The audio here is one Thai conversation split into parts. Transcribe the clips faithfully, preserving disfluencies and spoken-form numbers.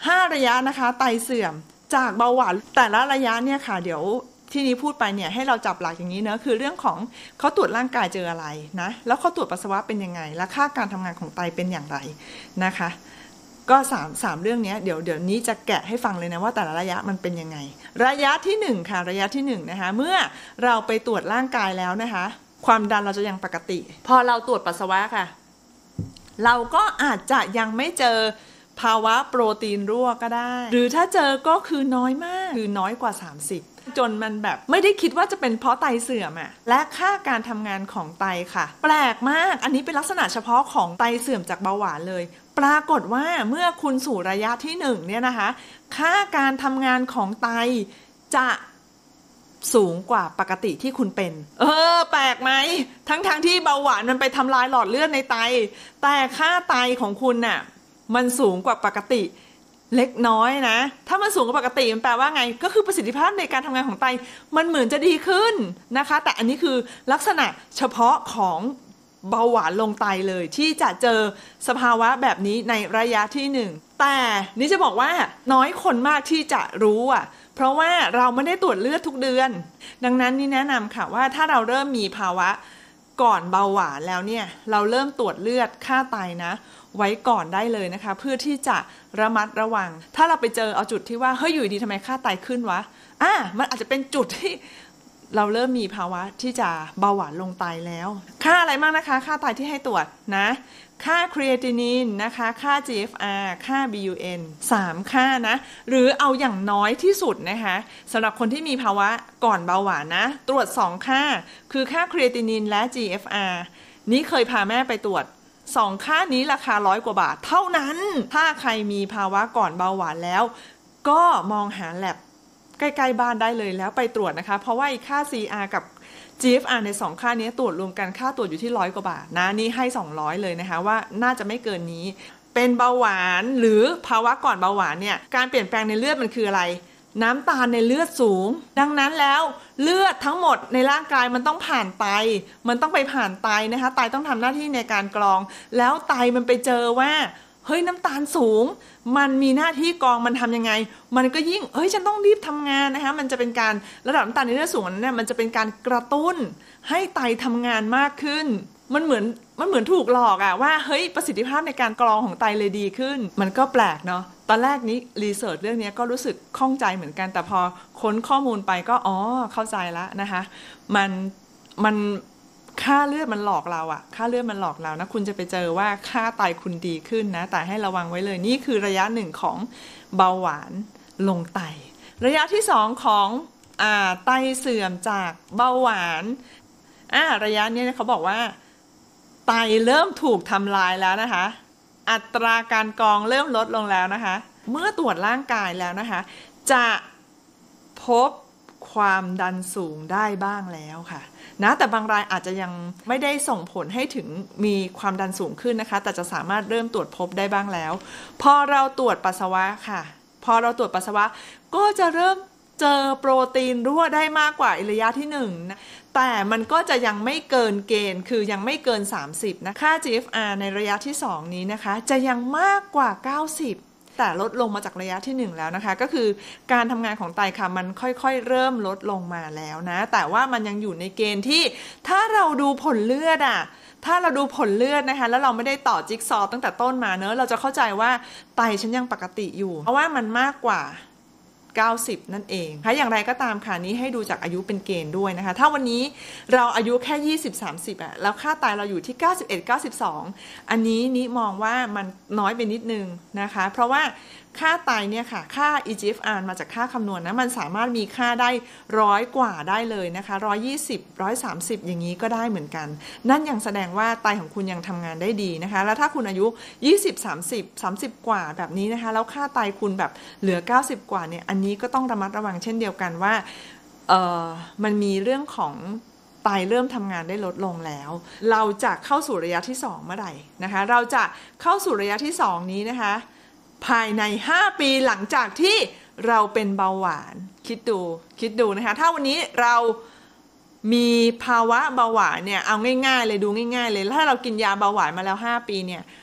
ห้าระยะนะคะไตเสื่อมจากเบาหวานแต่ละระยะเนี่ยค่ะเดี๋ยวที่นี้พูดไปเนี่ยให้เราจับหลักอย่างนี้เนอะคือเรื่องของเขาตรวจร่างกายเจออะไรนะแล้วเขาตรวจปัสสาวะเป็นยังไงและค่าการทำงานของไตเป็นอย่างไรนะคะก็สามสามเรื่องนี้เดี๋ยวเดี๋ยวนี้จะแกะให้ฟังเลยนะว่าแต่ละระยะมันเป็นยังไงระยะที่หนึ่งค่ะระยะที่หนึ่งนะคะเมื่อเราไปตรวจร่างกายแล้วนะคะความดันเราจะยังปกติพอเราตรวจปัสสาวะค่ะเราก็อาจจะยังไม่เจอภาวะโปรตีนรั่วก็ได้หรือถ้าเจอก็คือน้อยมากคือน้อยกว่าสามสิบจนมันแบบไม่ได้คิดว่าจะเป็นเพราะไตเสื่อมอะและค่าการทำงานของไตค่ะแปลกมากอันนี้เป็นลักษณะเฉพาะของไตเสื่อมจากเบาหวานเลยปรากฏว่าเมื่อคุณสู่ระยะที่หนึ่งเนี่ยนะคะค่าการทำงานของไตจะสูงกว่าปกติที่คุณเป็นเออแปลกไหมทั้งๆ ท, ที่เบาหวานมันไปทำลายหลอดเลือดในไตแต่ค่าไตของคุณน่ะมันสูงกว่าปกติเล็กน้อยนะถ้ามันสูงกว่าปกติมันแปลว่าไงก็คือประสิทธิภาพในการทำงานของไตมันเหมือนจะดีขึ้นนะคะแต่อันนี้คือลักษณะเฉพาะของเบาหวานลงไตเลยที่จะเจอสภาวะแบบนี้ในระยะที่หนึ่งแต่นี่จะบอกว่าน้อยคนมากที่จะรู้อ่ะเพราะว่าเราไม่ได้ตรวจเลือดทุกเดือนดังนั้นนี่แนะนำค่ะว่าถ้าเราเริ่มมีภาวะก่อนเบาหวานแล้วเนี่ยเราเริ่มตรวจเลือดค่าไตนะไว้ก่อนได้เลยนะคะเพื่อที่จะระมัดระวังถ้าเราไปเจอเอาจุดที่ว่าเฮ้ยอยู่ดีทำไมค่าไตขึ้นวะอ่ะมันอาจจะเป็นจุดที่เราเริ่มมีภาวะที่จะเบาหวานลงไตแล้วค่าอะไรบ้างนะคะค่าไตที่ให้ตรวจนะค่าครีเอตินินนะคะค่า จี เอฟ อาร์ ค่า บี ยู เอ็น สามค่านะหรือเอาอย่างน้อยที่สุดนะคะสำหรับคนที่มีภาวะก่อนเบาหวานนะตรวจสองค่าคือค่าครีเอตินินและ จี เอฟ อาร์ นี้เคยพาแม่ไปตรวจสองค่านี้ราคาร้อยกว่าบาทเท่านั้นถ้าใครมีภาวะก่อนเบาหวานแล้วก็มองหาแลบใกล้ๆบ้านได้เลยแล้วไปตรวจนะคะเพราะว่าอีกค่า ซี อาร์ กับ จี เอฟ อาร์ ในสองค่านี้ตรวจรวมกันค่าตรวจอยู่ที่ร้อยกว่าบาทนะนี่ให้สองร้อยเลยนะคะว่าน่าจะไม่เกินนี้เป็นเบาหวานหรือภาวะก่อนเบาหวานเนี่ยการเปลี่ยนแปลงในเลือดมันคืออะไรน้ำตาลในเลือดสูงดังนั้นแล้วเลือดทั้งหมดในร่างกายมันต้องผ่านไตมันต้องไปผ่านไตนะคะไตต้องทำหน้าที่ในการกรองแล้วไตมันไปเจอว่าเฮ้ยน้ำตาลสูงมันมีหน้าที่กรองมันทำยังไงมันก็ยิ่งเฮ้ยฉันต้องรีบทำงานนะคะมันจะเป็นการระดับน้ำตาลในเลือดสูงนั้นเนี่ยมันจะเป็นการกระตุ้นให้ไตทำงานมากขึ้นมันเหมือนมันเหมือนถูกหลอกอะว่าเฮ้ยประสิทธิภาพในการกรองของไตเลยดีขึ้นมันก็แปลกเนาะตอนแรกนี้รีเสิร์ชเรื่องนี้ก็รู้สึกข้องใจเหมือนกันแต่พอค้นข้อมูลไปก็อ๋อเข้าใจแล้วนะคะมันมันค่าเลือดมันหลอกเราอะค่าเลือดมันหลอกเรานะคุณจะไปเจอว่าค่าไตคุณดีขึ้นนะแต่ให้ระวังไว้เลยนี่คือระยะหนึ่งของเบาหวานลงไตระยะที่สองของอ่าไตเสื่อมจากเบาหวานอ่าระยะนี้เขาบอกว่าไตเริ่มถูกทำลายแล้วนะคะอัตราการกรองเริ่มลดลงแล้วนะคะเมื่อตรวจร่างกายแล้วนะคะจะพบความดันสูงได้บ้างแล้วค่ะนะแต่บางรายอาจจะยังไม่ได้ส่งผลให้ถึงมีความดันสูงขึ้นนะคะแต่จะสามารถเริ่มตรวจพบได้บ้างแล้วพอเราตรวจปัสสาวะค่ะพอเราตรวจปัสสาวะก็จะเริ่มเจอโปรตีนรั่วได้มากกว่าระยะที่หนึ่งนะแต่มันก็จะยังไม่เกินเกณฑ์คือยังไม่เกินสามสิบนะค่า จี เอฟ อาร์ ในระยะที่สองนี้นะคะจะยังมากกว่าเก้าสิบแต่ลดลงมาจากระยะที่หนึ่งแล้วนะคะก็คือการทำงานของไตค่ะมันค่อยๆเริ่มลดลงมาแล้วนะแต่ว่ามันยังอยู่ในเกณฑ์ที่ถ้าเราดูผลเลือดอ่ะถ้าเราดูผลเลือดนะคะแล้วเราไม่ได้ต่อจิ๊กซอว์ตั้งแต่ต้นมาเนอะเราจะเข้าใจว่าไตฉันยังปกติอยู่เพราะว่ามันมากกว่าเก้าสิบนั่นเองค่ะอย่างไรก็ตามค่ะนี้ให้ดูจากอายุเป็นเกณฑ์ด้วยนะคะถ้าวันนี้เราอายุแค่ยี่สิบ สามสิบอ่ะแล้วค่าไตเราอยู่ที่เก้าสิบเอ็ด เก้าสิบสองอันนี้นี้มองว่ามันน้อยไปนิดนึงนะคะเพราะว่าค่าไตเนี่ยค่ะค่า อี จี เอฟ อาร์ มาจากค่าคำนวณนะมันสามารถมีค่าได้ร้อยกว่าได้เลยนะคะหนึ่งร้อยยี่สิบ หนึ่งร้อยสามสิบอย่างนี้ก็ได้เหมือนกันนั่นยังแสดงว่าไตของคุณยังทำงานได้ดีนะคะแล้วถ้าคุณอายุยี่สิบ สามสิบ สามสิบกว่าแบบนี้นะคะแล้วค่าไตคุณแบบเหลือเก้าสิบกว่าเนี่ยอันนี้ก็ต้องระมัดระวังเช่นเดียวกันว่าเอ่อมันมีเรื่องของไตเริ่มทำงานได้ลดลงแล้วเราจะเข้าสู่ระยะที่สองเมื่อไหร่นะคะเราจะเข้าสู่ระยะที่สองนี้นะคะภายในห้าปีหลังจากที่เราเป็นเบาหวานคิดดูคิดดูนะคะถ้าวันนี้เรามีภาวะเบาหวานเนี่ยเอาง่ายๆเลยดูง่ายๆเลยถ้าเรากินยาเบาหวานมาแล้วห้าปีเนี่ย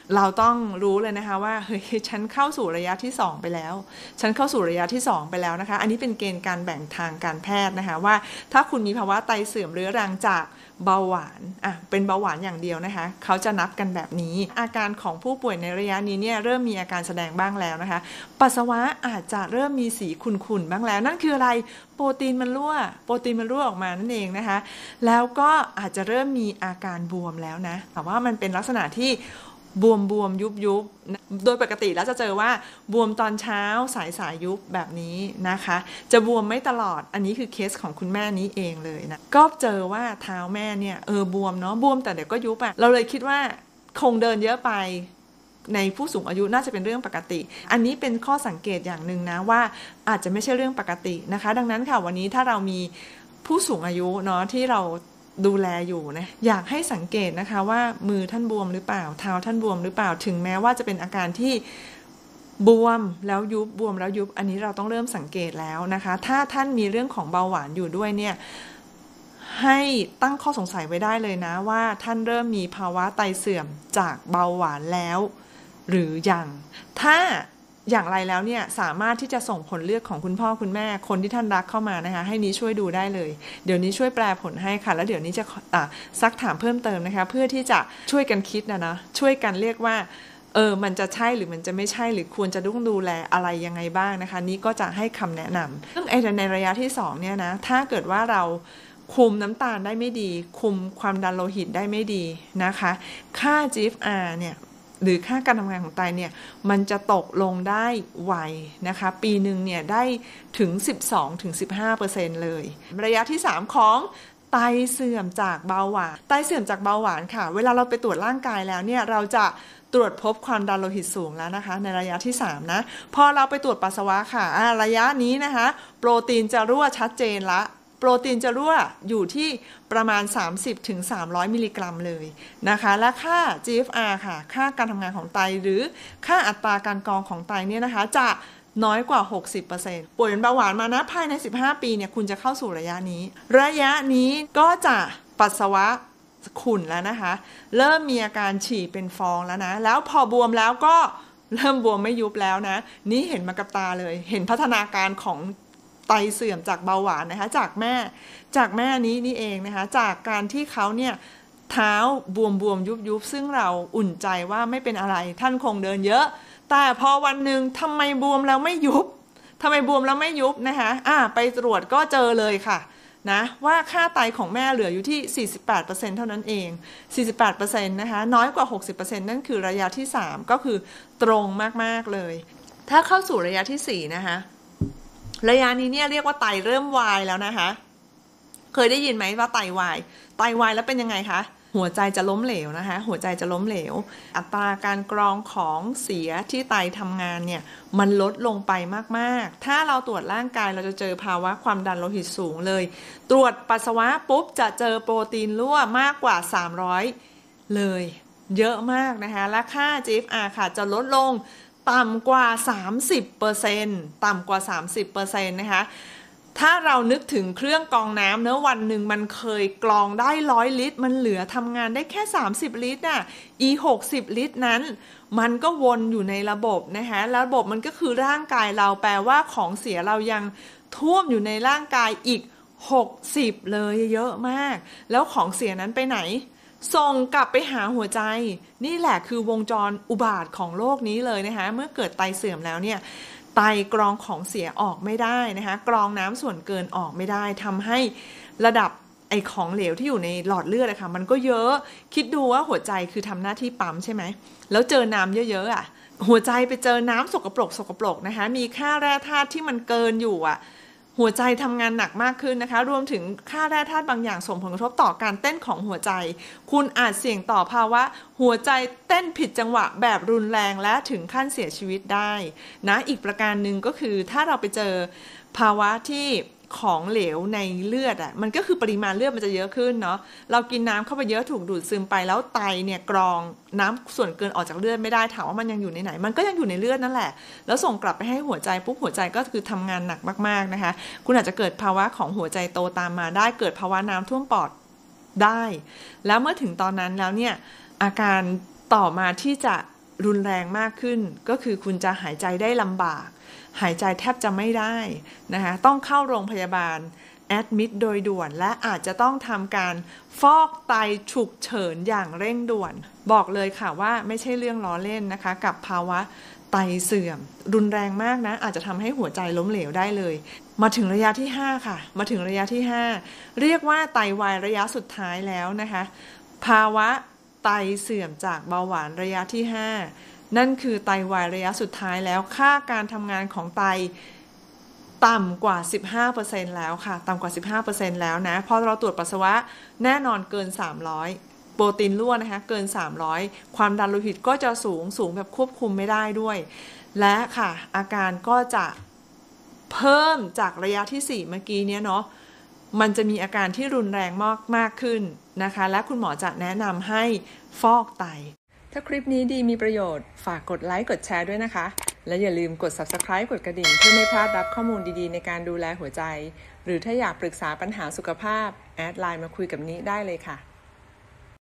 เราต้องรู้เลยนะคะว่าเฮ้ยฉันเข้าสู่ระยะที่สองไปแล้วฉันเข้าสู่ระยะที่สองไปแล้วนะคะอันนี้เป็นเกณฑ์การแบ่งทางการแพทย์นะคะว่าถ้าคุณมีภาวะไตเสื่อมเรื้อรังจากเบาหวานอ่ะเป็นเบาหวานอย่างเดียวนะคะเขาจะนับกันแบบนี้อาการของผู้ป่วยในระยะนี้เนี่ยเริ่มมีอาการแสดงบ้างแล้วนะคะปัสสาวะอาจจะเริ่มมีสีขุ่นๆบ้างแล้วนั่นคืออะไรโปรตีนมันรั่วโปรตีนมันรั่วออกมานั่นเองนะคะแล้วก็อาจจะเริ่มมีอาการบวมแล้วนะแต่ว่ามันเป็นลักษณะที่บวมบวมยุบยุบโดยปกติแล้วจะเจอว่าบวมตอนเช้าสายสายยุบแบบนี้นะคะจะบวมไม่ตลอดอันนี้คือเคสของคุณแม่นี้เองเลยนะก็เจอว่าเท้าแม่เนี่ยเออบวมเนาะบวมแต่เดี๋ยวก็ยุบอะเราเลยคิดว่าคงเดินเยอะไปในผู้สูงอายุน่าจะเป็นเรื่องปกติอันนี้เป็นข้อสังเกตอย่างหนึ่งนะว่าอาจจะไม่ใช่เรื่องปกตินะคะดังนั้นค่ะวันนี้ถ้าเรามีผู้สูงอายุเนาะที่เราดูแลอยู่นะอยากให้สังเกตนะคะว่ามือท่านบวมหรือเปล่าเท้าท่านบวมหรือเปล่าถึงแม้ว่าจะเป็นอาการที่บวมแล้วยุบบวมแล้วยุบอันนี้เราต้องเริ่มสังเกตแล้วนะคะถ้าท่านมีเรื่องของเบาหวานอยู่ด้วยเนี่ยให้ตั้งข้อสงสัยไว้ได้เลยนะว่าท่านเริ่มมีภาวะไตเสื่อมจากเบาหวานแล้วหรือยังถ้าอย่างไรแล้วเนี่ยสามารถที่จะส่งผลเลือดของคุณพ่อคุณแม่คนที่ท่านรักเข้ามานะคะให้นี้ช่วยดูได้เลยเดี๋ยวนี้ช่วยแปลผลให้ค่ะแล้วเดี๋ยวนี้จะซักถามเพิ่มเติมนะคะเพื่อที่จะช่วยกันคิดนะนะช่วยกันเรียกว่าเออมันจะใช่หรือมันจะไม่ใช่หรือควรจะต้องดูแลอะไรยังไงบ้างนะคะนี้ก็จะให้คำแนะนำซึ่งไอ้ในระยะที่สองเนี่ยนะถ้าเกิดว่าเราคุมน้ำตาลได้ไม่ดีคุมความดันโลหิตได้ไม่ดีนะคะค่า จี เอฟ อาร์ เนี่ยหรือค่าการทำงานของไตเนี่ยมันจะตกลงได้ไวนะคะปีหนึ่งเนี่ยได้ถึง สิบสองถึงสิบห้าเปอร์เซ็นต์ เลยระยะที่สามของไตเสื่อมจากเบาหวานไตเสื่อมจากเบาหวานค่ะเวลาเราไปตรวจร่างกายแล้วเนี่ยเราจะตรวจพบความดันโลหิตสูงแล้วนะคะในระยะที่สามนะพอเราไปตรวจปัสสาวะค่ะระยะนี้นะคะโปรตีนจะรั่วชัดเจนละโปรตีนจะรั่วอยู่ที่ประมาณ สามสิบถึงสามร้อย มิลลิกรัมเลยนะคะและค่า จี เอฟ อาร์ ค่ะค่าการทำงานของไตหรือค่าอัตราการกรองของไตเนี่ยนะคะจะน้อยกว่า หกสิบเปอร์เซ็นต์ ป่วยเป็นเบาหวานมานะภายในสิบห้าปีเนี่ยคุณจะเข้าสู่ระยะนี้ระยะนี้ก็จะปัสสาวะขุ่นแล้วนะคะเริ่มมีอาการฉี่เป็นฟองแล้วนะแล้วพอบวมแล้วก็เริ่มบวมไม่ยุบแล้วนะนี่เห็นมากับตาเลยเห็นพัฒนาการของไตเสื่อมจากเบาหวานนะคะจากแม่จากแม่นี้นี่เองนะคะจากการที่เขาเนี่ยเท้าบวมบวมยุบยุบซึ่งเราอุ่นใจว่าไม่เป็นอะไรท่านคงเดินเยอะแต่พอวันหนึ่งทำไมบวมแล้วไม่ยุบทำไมบวมแล้วไม่ยุบนะคะอ่าไปตรวจก็เจอเลยค่ะนะว่าค่าไตของแม่เหลืออยู่ที่ สี่สิบแปดเปอร์เซ็นต์ เท่านั้นเอง สี่สิบแปดเปอร์เซ็นต์ นะคะน้อยกว่า หกสิบเปอร์เซ็นต์ นั่นคือระยะที่สามก็คือตรงมากๆเลยถ้าเข้าสู่ระยะที่สี่นะคะระยะนี้เนี่ยเรียกว่าไตเริ่มวายแล้วนะคะเคยได้ยินไหมว่าไตวายไตวายแล้วเป็นยังไงคะหัวใจจะล้มเหลวนะคะหัวใจจะล้มเหลวอัตราการกรองของเสียที่ไตทำงานเนี่ยมันลดลงไปมากๆถ้าเราตรวจร่างกายเราจะเจอภาวะความดันโลหิตสูงเลยตรวจปัสสาวะปุ๊บจะเจอโปรตีนรั่วมากกว่าสามร้อยเลยเยอะมากนะคะและค่า จี เอฟ อาร์ ค่ะจะลดลงต่ำกว่า สามสิบเปอร์เซ็นต์ ต่ำกว่า สามสิบเปอร์เซ็นต์ นะคะถ้าเรานึกถึงเครื่องกรองน้ำเนอะวันหนึ่งมันเคยกรองได้ร้อยลิตรมันเหลือทำงานได้แค่สามสิบลิตรน่ะอีหกสิบลิตรนั้นมันก็วนอยู่ในระบบนะคะแล้วระบบมันก็คือร่างกายเราแปลว่าของเสียเรายังท่วมอยู่ในร่างกายอีกหกสิบเลยเยอะมากแล้วของเสียนั้นไปไหนส่งกลับไปหาหัวใจนี่แหละคือวงจรอุบาทของโลกนี้เลยนะคะเมื่อเกิดไตเสื่อมแล้วเนี่ยไตกรองของเสียออกไม่ได้นะคะกรองน้ำส่วนเกินออกไม่ได้ทำให้ระดับไอของเหลวที่อยู่ในหลอดเลือดอะค่ะมันก็เยอะคิดดูว่าหัวใจคือทำหน้าที่ปั๊มใช่ไหมแล้วเจอน้ำเยอะๆอะหัวใจไปเจอน้ำสกปรกสกปรกนะคะมีค่าแร่ธาตุที่มันเกินอยู่อะหัวใจทำงานหนักมากขึ้นนะคะรวมถึงค่าแร่ธาตุบางอย่างส่งผลกระทบต่อการเต้นของหัวใจคุณอาจเสี่ยงต่อภาวะหัวใจเต้นผิดจังหวะแบบรุนแรงและถึงขั้นเสียชีวิตได้นะอีกประการหนึ่งก็คือถ้าเราไปเจอภาวะที่ของเหลวในเลือดอ่ะมันก็คือปริมาณเลือดมันจะเยอะขึ้นเนาะเรากินน้ำเข้าไปเยอะถูกดูดซึมไปแล้วไตเนี่ยกรองน้ำส่วนเกินออกจากเลือดไม่ได้ถามว่ามันยังอยู่ในไหนมันก็ยังอยู่ในเลือดนั่นแหละแล้วส่งกลับไปให้หัวใจปุ๊บหัวใจก็คือทำงานหนักมากๆนะคะคุณอาจจะเกิดภาวะของหัวใจโตตามมาได้เกิดภาวะน้ำท่วมปอดได้แล้วเมื่อถึงตอนนั้นแล้วเนี่ยอาการต่อมาที่จะรุนแรงมากขึ้นก็คือคุณจะหายใจได้ลำบากหายใจแทบจะไม่ได้นะคะต้องเข้าโรงพยาบาลแอดมิดโดยด่วนและอาจจะต้องทำการฟอกไตฉุกเฉินอย่างเร่งด่วนบอกเลยค่ะว่าไม่ใช่เรื่องล้อเล่นนะคะกับภาวะไตเสื่อมรุนแรงมากนะอาจจะทำให้หัวใจล้มเหลวได้เลยมาถึงระยะที่ห้าค่ะมาถึงระยะที่ห้าเรียกว่าไตวายระยะสุดท้ายแล้วนะคะภาวะไตเสื่อมจากเบาหวานระยะที่ห้านั่นคือไตวายระยะสุดท้ายแล้วค่าการทำงานของไตต่ำกว่า สิบห้าเปอร์เซ็นต์ แล้วค่ะต่ำกว่า สิบห้าเปอร์เซ็นต์ แล้วนะพอเราตรวจปัสสาวะแน่นอนเกินสามร้อยโปรตีนรั่วนะคะเกินสามร้อยความดันโลหิตก็จะสูงสูงแบบควบคุมไม่ได้ด้วยและค่ะอาการก็จะเพิ่มจากระยะที่สี่เมื่อกี้เนี้ยเนาะมันจะมีอาการที่รุนแรงมากมากขึ้นนะคะและคุณหมอจะแนะนำให้ฟอกไตถ้าคลิปนี้ดีมีประโยชน์ฝากกดไลค์กดแชร์ด้วยนะคะและอย่าลืมกด ซับสไครบ์ กดกระดิ่งเพื่อไม่พลาดรับข้อมูลดีๆในการดูแลหัวใจหรือถ้าอยากปรึกษาปัญหาสุขภาพแอดไลน์มาคุยกับนี้ได้เลยค่ะ